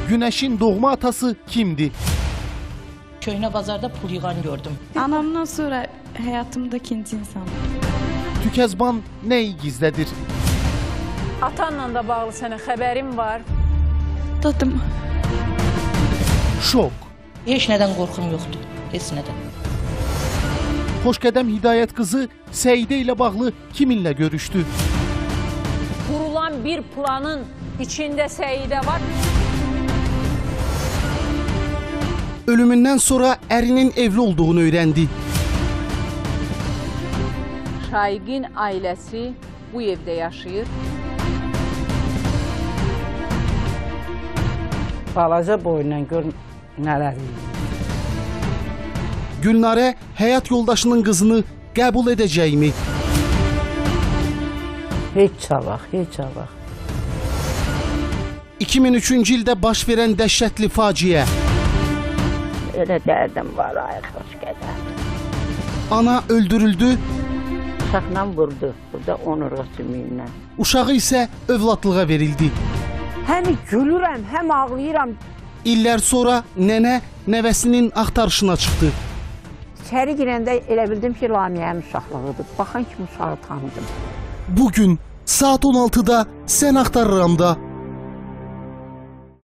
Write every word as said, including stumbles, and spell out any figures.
Güneşin doğma atası kimdi? Köhnə bazarda pul yığan gördüm. Anamdan sonra hayatımda ikinci insan. Tükezban neyi gizlədir? Atanla da bağlı sənin xəbərin var. Dadım. Şok. Heç nədən qorxum yoxdur, heç nədən. Xoşqədəm Hidayət qızı Səidə ilə bağlı kiminlə görüşdü? Kurulan bir planın içində Səidə var. Ölümündən sonra ərinin evli olduğunu öyrəndi. Şaiqin ailəsi bu evdə yaşayır. Balaca boyundan gör nələr edir. Gülnarə həyat yoldaşının qızını qəbul edəcəkmi? Heç çavaq, heç çavaq. iki min üçüncü ildə baş verən dəhşətli faciə. Elə dərdim var, ay xoş qədər. Ana öldürüldü, Uşaqla vurdu, bu da onur rəsimiyle. uşağı isə övladlığa verildi. Həm gülürəm, həm ağlayıram. İllər sonra nənə nəvəsinin axtarışına çıxdı. İçəri girəndə elə bildim ki, Lamiyənin uşaqlığıdır. Baxan kimi uşağı tanıdım. Bugün saat on altıda Sən Axtarıramda